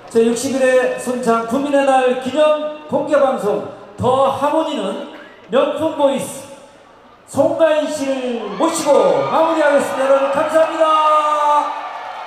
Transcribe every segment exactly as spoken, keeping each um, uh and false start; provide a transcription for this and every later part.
제육십 일회 순창 국민의 날 기념 공개방송 더 하모니는 명품 보이스 송가인 씨를 모시고 마무리하겠습니다. 여러분 감사합니다.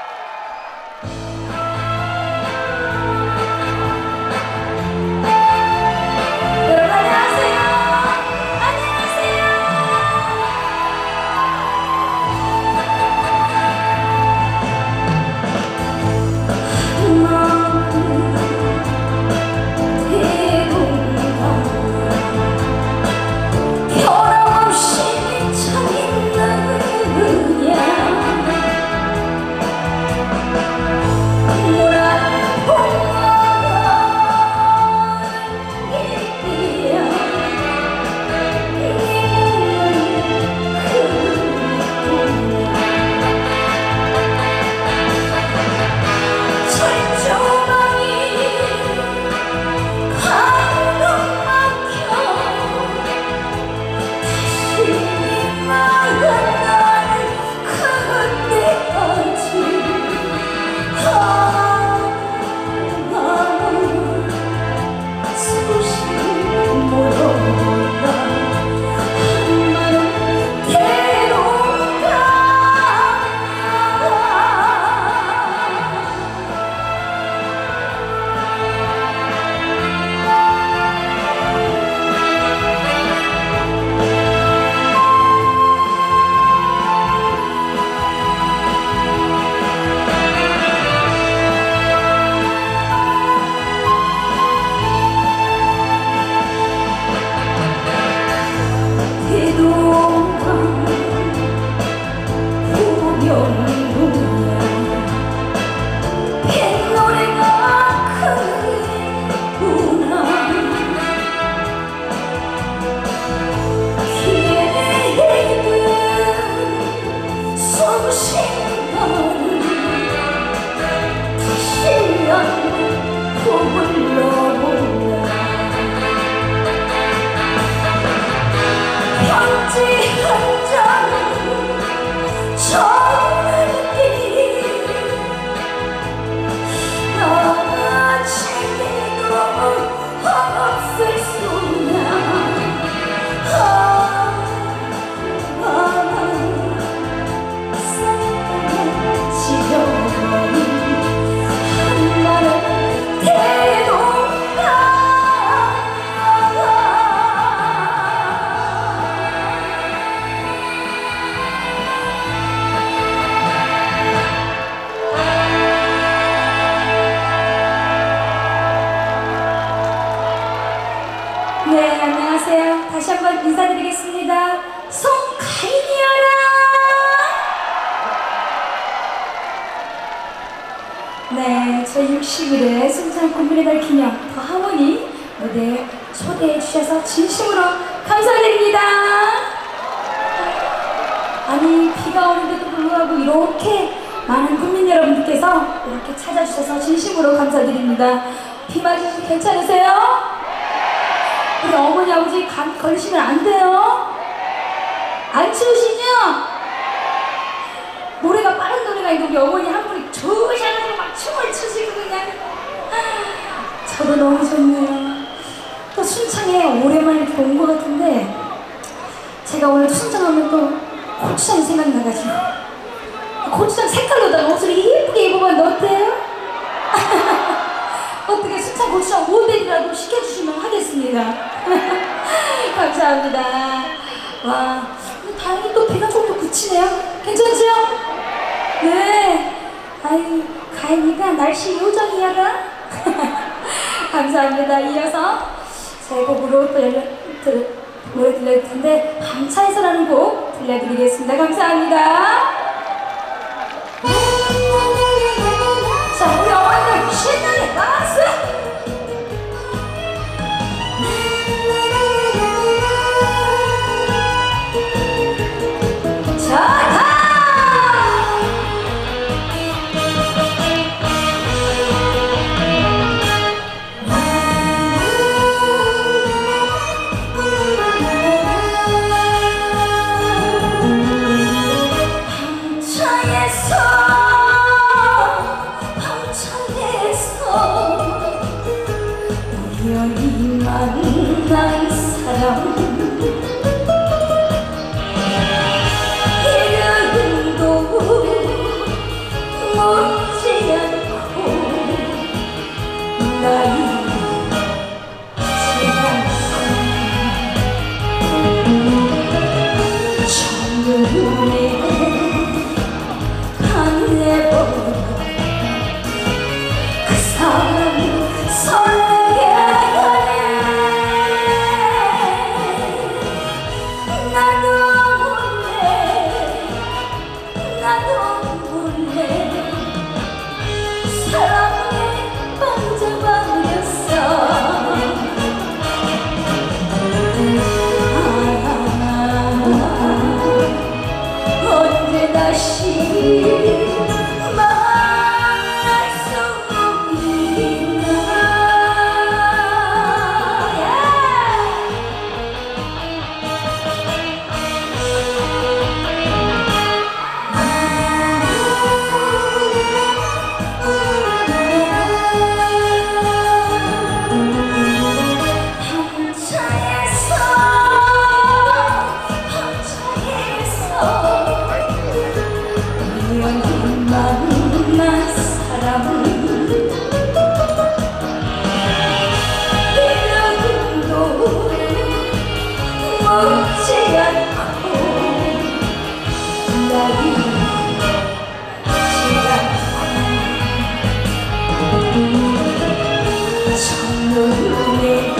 네, 안녕하세요. 다시 한번 인사드리겠습니다. 송가인이여라! 네, 제육십 일회 순창 국민의 날 기념 더 하모니 무대에 초대해 주셔서 진심으로 감사드립니다. 아니, 비가 오는데도 불구하고 이렇게 많은 국민 여러분들께서 이렇게 찾아주셔서 진심으로 감사드립니다. 비 맞으셔서 괜찮으세요? 우리 어머니 아버지 감 걸리시면 안 돼요. 안 추우시죠? 노래가 빠른 노래가 있는데 우리 어머니 한 분이 조셔가지고 막 춤을 추시고 그냥 저도 너무 좋네요. 또 순창에 오랜만에 이렇게 온 것 같은데 제가 오늘 순창하면 또 고추장이 생각나가지고 고추장 색깔로다가 옷을 예쁘게 입어봤는데 어때요? 어떻게 순창 고추장 모델이라도 시켜주시면 하겠습니다. 감사합니다. 와, 다행히 또 배가 좀 더 그치네요. 괜찮죠? 네. 아이, 가인이가 날씨 요정이야라. 감사합니다. 이어서 제 곡으로 또 연락, 들, 노래 들려드릴 텐데 밤차에서라는 곡 들려드리겠습니다. 감사합니다. 자, 우리 어머니들 신나게 나왔어! 난 사랑 이름도 묻지 않고 나이 첫눈에 반해보고 그 사람 설레게 하네. 나도 몰래 나도 몰래 사랑에 빠져버렸어. 언제 다시 만날 수 있나. 한차에서 한차에서 우연히 만난 사람은 이름도 묻지 않고 나이 첫눈에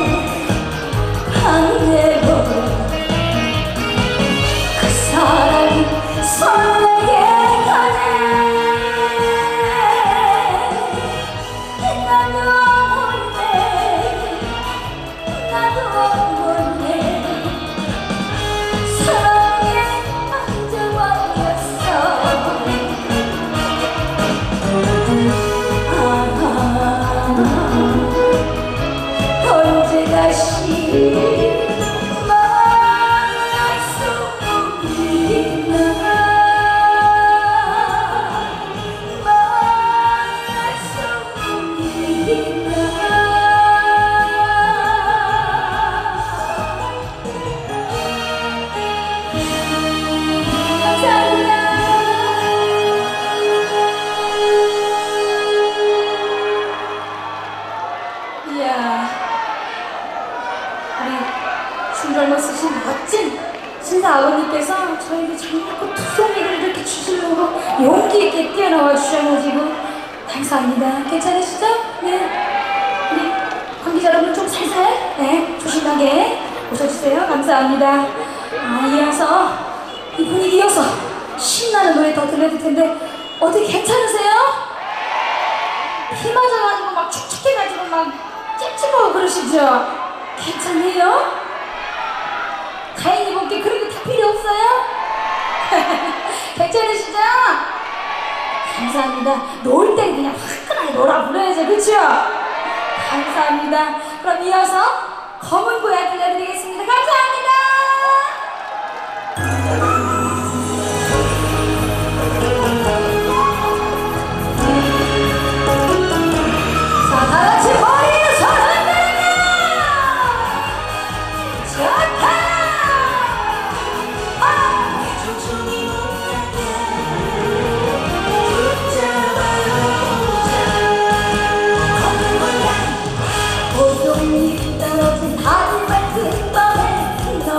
반해보고 그 사람이 설레게 하네. 나도 몰래 나도 몰래 사랑에 빠져버렸어. 언제 다시 만날 수 있나. 만날 수 있나. 이야, 우리 춤절모 쓰신 멋진 신사 아버님께서 저에게 정말 두 송이를 이렇게 주시려고 용기 있게 뛰어나와 주셔가지고 감사합니다. 괜찮으시죠? 네. 우리 관계자 여러분 좀 살살, 네, 조심하게 오셔주세요. 감사합니다. 아, 이어서 이 분위기 이어서 신나는 노래 더 들려드릴 텐데 어떻게 괜찮으세요? 비 맞아가지고 막 축축해가지고 막 찝찝하고 그러시죠? 괜찮네요? 가인이 분께 그런 게 다 필요 없어요? 괜찮으시죠? 감사합니다. 놀 때 그냥 화끈하게 놀아 불러야죠, 그쵸? 감사합니다. 그럼 이어서 검은 고야 들려드리겠습니다. 감사합니다. 자, 다같이 머리를 손 흔들며 좋다. 아! 천천히 못하게 붙잡아요. 검은 고야 고동이 떨어진 하늘 같은 밤에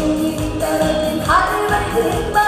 떨어진 하늘 밝은 밤